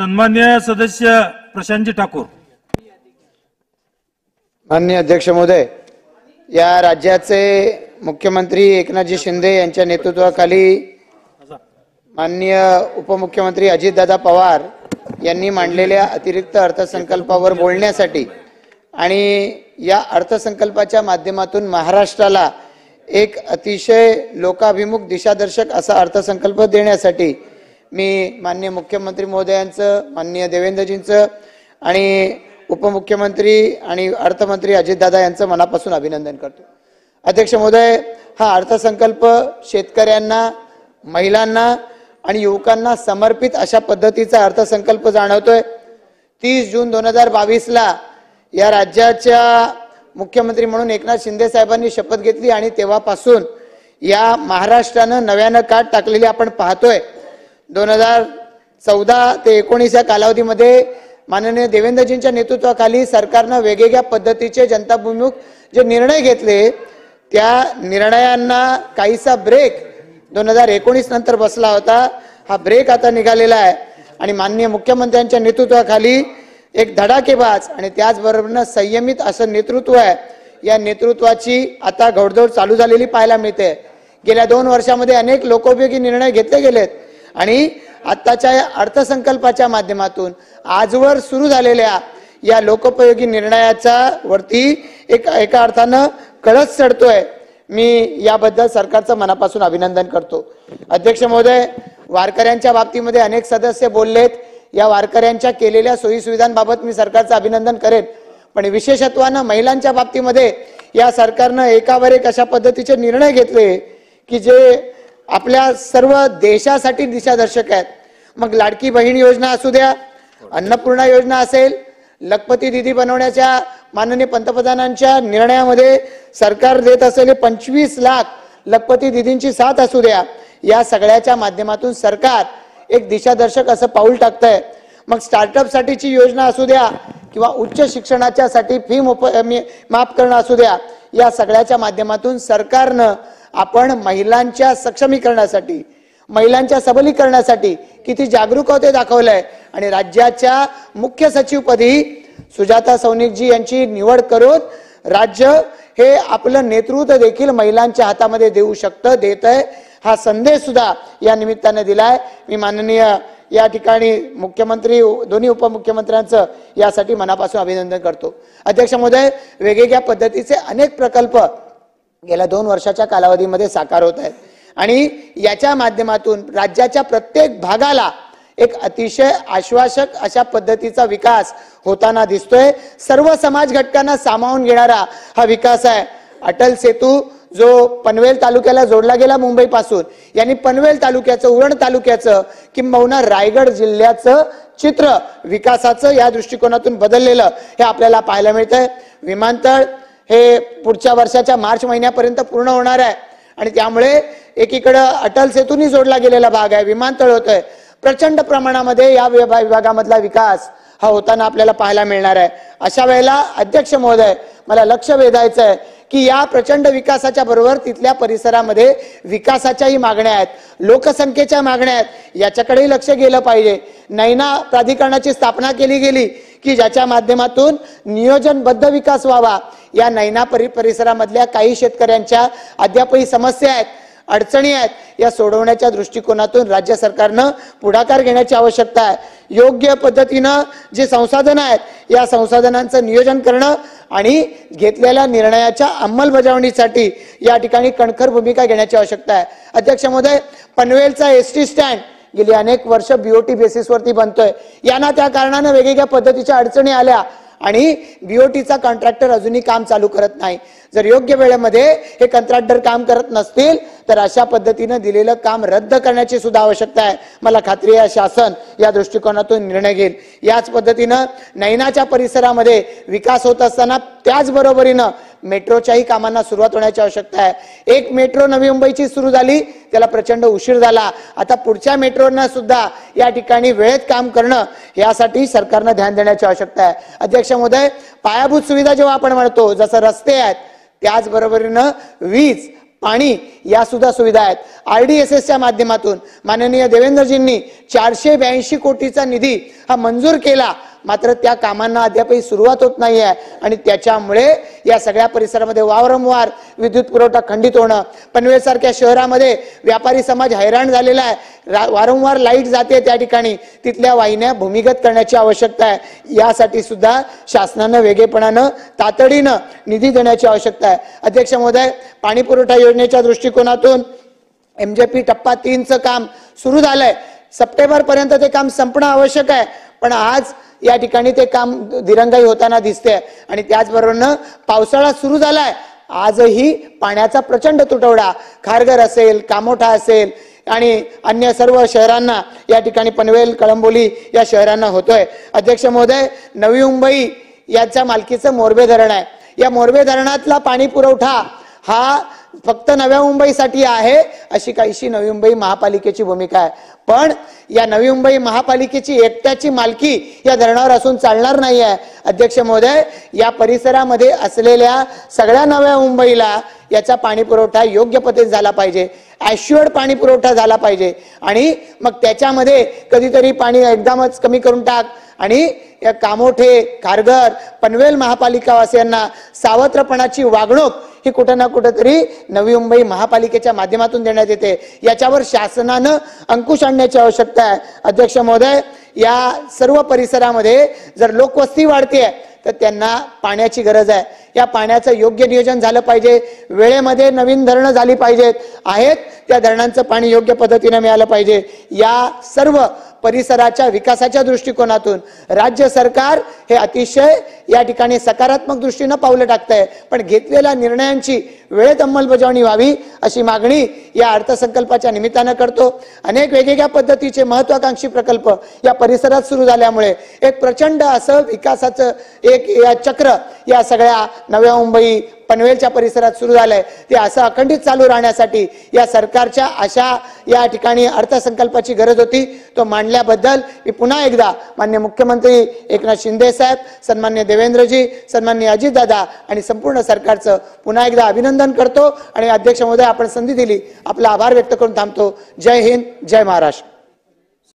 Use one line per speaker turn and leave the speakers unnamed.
सन्मान्य सदस्य प्रशांतजी ठाकूर.
माननीय अध्यक्ष महोदय, या राज्याचे मुख्यमंत्री एकनाथजी शिंदे यांच्या नेतृत्वाखाली माननीय उपमुख्यमंत्री अजितदादा पवार यांनी मांडलेल्या अतिरिक्त अर्थसंकल्पावर बोलण्यासाठी आणि या अर्थसंकल्पाच्या माध्यमातून महाराष्ट्राला एक अतिशय लोकाभिमुख दिशादर्शक असा अर्थसंकल्प देण्यासाठी मी माननीय मुख्यमंत्री महोदयांचं, माननीय देवेंद्रजींचं आणि उपमुख्यमंत्री आणि अर्थमंत्री अजितदादा यांचं मनापासून अभिनंदन करतो. अध्यक्ष महोदय, हा अर्थसंकल्प शेतकऱ्यांना, महिलांना आणि युवकांना समर्पित अशा पद्धतीचा अर्थसंकल्प जाणवतोय. 30 जून 2022ला या राज्याच्या मुख्यमंत्री म्हणून एकनाथ शिंदे साहेबांनी शपथ घेतली आणि तेव्हापासून या महाराष्ट्रानं नव्यानं काट टाकलेली आपण पाहतोय. 2014 ते 19 या कालावधीमध्ये माननीय देवेंद्रजींच्या नेतृत्वाखाली सरकारनं वेगवेगळ्या पद्धतीचे जनताभिमुख जे निर्णय घेतले, त्या निर्णयांना काहीसा ब्रेक 2019 नंतर बसला होता. हा ब्रेक आता निघालेला आहे आणि माननीय मुख्यमंत्र्यांच्या नेतृत्वाखाली एक धडाकेबाज आणि त्याचबरोबर संयमित असं नेतृत्व आहे. या नेतृत्वाची आता घोडदौड चालू झालेली पाहायला मिळते. गेल्या 2 वर्षामध्ये अनेक लोकोपयोगी निर्णय घेतले गेलेत आणि आताच्या अर्थसंकल्पाच्या माध्यमातून आजवर सुरू झालेल्या या लोकोपयोगी निर्णयाचा वरती एका अर्थानं कळस चढतोय. मी याबद्दल सरकारचं मनापासून अभिनंदन करतो. अध्यक्ष महोदय, वारकऱ्यांच्या बाबतीमध्ये अनेक सदस्य बोललेत. या वारकऱ्यांच्या केलेल्या सोयी सुविधांबाबत मी सरकारचं अभिनंदन करेन, पण विशेषत्वानं महिलांच्या बाबतीमध्ये या सरकारनं एकावर एक अशा पद्धतीचे निर्णय घेतले की जे आपल्या सर्व देशासाठी दिशादर्शक आहेत. मग लाडकी बहीण योजना असू द्या, अन्नपूर्णा योजना असेल, लखपती दीदी बनवण्याच्या माननीय पंतप्रधानांच्या निर्णयामध्ये सरकार देत असलेले 25 लाख लखपती दीदींची साथ असू द्या, या सगळ्याच्या माध्यमातून सरकार एक दिशादर्शक असं पाऊल टाकतंय. मग स्टार्टअप साठीची योजना असू द्या किंवा उच्च शिक्षणाच्या साठी फी माफ करणं असू द्या, या सगळ्याच्या माध्यमातून सरकारनं आपण महिलांच्या सक्षमीकरणासाठी, महिलांच्या सबलीकरणासाठी किती जागरूक होते दाखवलंय आणि राज्याच्या मुख्य सचिवपदी सुजाता सौनिकजी यांची निवड करून राज्य हे आपलं नेतृत्व देखील महिलांच्या हातामध्ये देऊ शकतं, देतंय. हा संदेश सुद्धा या निमित्ताने दिलाय. मी माननीय या ठिकाणी मुख्यमंत्री, दोन्ही उपमुख्यमंत्र्यांचं यासाठी मनापासून अभिनंदन करतो. अध्यक्ष महोदय, वेगवेगळ्या पद्धतीचे अनेक प्रकल्प गेल्या 2 वर्षाच्या कालावधीमध्ये साकार होत आहेत आणि याच्या माध्यमातून राज्याच्या प्रत्येक भागाला एक अतिशय आश्वासक अशा पद्धतीचा विकास होताना दिसतोय. सर्व समाज घटकांना सामावून घेणारा हा विकास आहे. अटल सेतू जो पनवेल तालुक्याला जोडला गेला मुंबईपासून, यांनी पनवेल तालुक्याचं, उरण तालुक्याचं किंबहुना रायगड जिल्ह्याचं चित्र विकासाचं या दृष्टिकोनातून बदललेलं हे आपल्याला पाहायला मिळतंय. विमानतळ हे पुढच्या वर्षाच्या मार्च महिन्यापर्यंत पूर्ण होणार आहे आणि त्यामुळे एकीकडे अटल सेतूनी जोडला गेलेला भाग आहे, विमानतळ होतंय. प्रचंड प्रमाणामध्ये या विभागामधला विकास हा होताना आपल्याला पाहायला मिळणार आहे. अशा वेळेला अध्यक्ष महोदय, मला लक्ष वेधायचं आहे की या प्रचंड विकासाच्या बरोबर तिथल्या परिसरामध्ये विकासाच्याही मागण्या आहेत, लोकसंख्येच्या मागण्या आहेत, याच्याकडेही लक्ष गेलं पाहिजे. नैना प्राधिकरणाची स्थापना केली गेली की ज्याच्या माध्यमातून नियोजनबद्ध विकास व्हावा. या नैना परिसरामधल्या काही शेतकऱ्यांच्या अद्यापही समस्या आहेत, अडचणी आहेत, या सोडवण्याच्या दृष्टिकोनातून राज्य सरकारनं पुढाकार घेण्याची आवश्यकता आहे. योग्य पद्धतीनं जे संसाधन आहेत या संसाधनांचं नियोजन करणं आणि घेतलेल्या निर्णयाच्या अंमलबजावणीसाठी या ठिकाणी कणखर भूमिका घेण्याची आवश्यकता आहे. अध्यक्ष महोदय, पनवेलचा एसटी स्टँड गेली अनेक वर्ष बीओटी बेसिसवरती बनतोय. यांना त्या कारणानं वेगवेगळ्या पद्धतीच्या अडचणी आल्या आणि बीओटीचा कॉन्ट्रॅक्टर अजूनही काम चालू करत नाही. जर योग्य वेळेमध्ये हे कंत्राटदार काम करत नसतील तर अशा पद्धतीने दिलेलं काम रद्द करण्याची सुद्धा आवश्यकता आहे. मला खात्री आहे शासन या दृष्टिकोनातून निर्णय घेईल. याच पद्धतीनं नैनाच्या परिसरामध्ये विकास होत असताना त्याचबरोबरीनं मेट्रोच्याही कामांना सुरुवात होण्याची आवश्यकता आहे. एक मेट्रो नवी मुंबईची सुरू झाली, त्याला प्रचंड उशीर झाला. आता पुढच्या मेट्रोना सुद्धा या ठिकाणी वेळेत काम करणं यासाठी सरकारनं ध्यान देण्याची आवश्यकता आहे. अध्यक्ष महोदय, पायाभूत सुविधा जेव्हा आपण म्हणतो, जसं रस्ते आहेत त्याचबरोबरीनं वीज, पाणी या सुद्धा सुविधा आहेत. RDSSच्या माध्यमातून माननीय देवेंद्रजींनी 482 कोटीचा निधी हा मंजूर केला, मात्र त्या कामांना अद्यापही सुरुवात होत नाही आहे आणि त्याच्यामुळे या सगळ्या परिसरामध्ये वारंवार विद्युत पुरवठा खंडित होणं, पनवेलसारख्या शहरामध्ये व्यापारी समाज हैराण झालेला आहे. वारंवार लाईट जाते त्या ठिकाणी, तिथल्या वाहिन्या भूमिगत करण्याची आवश्यकता आहे. यासाठी सुद्धा शासनानं वेगळेपणानं तातडीनं निधी देण्याची आवश्यकता आहे. अध्यक्ष महोदय, पाणी पुरवठा योजनेच्या दृष्टिकोनातून MJP टप्पा 3चं काम सुरू झालंय. सप्टेंबर पर्यंत ते काम संपणं आवश्यक आहे, पण आज या ठिकाणी ते काम दिरंगाई होताना दिसते आणि त्याचबरोबर पावसाळा सुरू झालाय. आजही पाण्याचा प्रचंड तुटवडा खारघर असेल, कामोठा असेल आणि अन्य सर्व शहरांना या ठिकाणी पनवेल, कळंबोली या शहरांना होतोय. अध्यक्ष महोदय, नवी मुंबई याच्या मालकीचं मोरबे धरण आहे. या मोरबे धरणातला पाणी पुरवठा हा फक्त नव्या मुंबईसाठी आहे अशी काहीशी नवी मुंबई महापालिकेची भूमिका आहे. पण या नवी मुंबई महापालिकेची एकट्याची मालकी या धरणावर असून चालणार नाही आहे. अध्यक्ष महोदय, या परिसरामध्ये असलेल्या सगळ्या नव्या मुंबईला याचा पाणी पुरवठा योग्य पद्धतीने झाला पाहिजे, ॲश्युअर्ड पाणी पुरवठा झाला पाहिजे आणि मग त्याच्यामध्ये कधीतरी पाणी एकदमच कमी करून टाक आणि या कामोठे, खारघर, पनवेल महापालिकावासियांना सावत्रपणाची वागणूक ही कुठं ना कुठंतरी नवी मुंबई महापालिकेच्या माध्यमातून देण्यात येते. याच्यावर शासनानं अंकुश आणण्याची आवश्यकता आहे. अध्यक्ष महोदय, या सर्व परिसरामध्ये जर लोकवस्ती वाढते तर त्यांना पाण्याची गरज आहे. या पाण्याचं योग्य नियोजन झालं पाहिजे. वेळेमध्ये नवीन धरणं झाली पाहिजेत, आहेत त्या धरणांचं पाणी योग्य पद्धतीने मिळालं पाहिजे. या सर्व परिसराच्या विकासाच्या दृष्टिकोनातून राज्य सरकार हे अतिशय या ठिकाणी सकारात्मक दृष्टीने पावलं टाकतंय, पण घेतलेल्या निर्णयांची वेळेत अंमलबजावणी व्हावी अशी मागणी या अर्थसंकल्पाच्या निमित्तानं करतो. अनेक वेगवेगळ्या पद्धतीचे महत्वाकांक्षी प्रकल्प या परिसरात सुरू झाल्यामुळे एक प्रचंड असं विकासाचं एक या चक्र या सगळ्या नव्या मुंबई, पनवेलच्या परिसरात सुरू झालंय. ते असं अखंडित चालू राहण्यासाठी या सरकारच्या अशा या ठिकाणी अर्थसंकल्पाची गरज होती. तो मांडल्याबद्दल मी पुन्हा एकदा माननीय मुख्यमंत्री एकनाथ शिंदे साहेब, सन्मान्य देवेंद्रजी, सन्मान्य अजितदादा आणि संपूर्ण सरकारचं पुन्हा एकदा अभिनंदन करतो आणि अध्यक्ष महोदय, आपण संधी दिली, आपला आभार व्यक्त करून थांबतो. जय हिंद, जय महाराष्ट्र.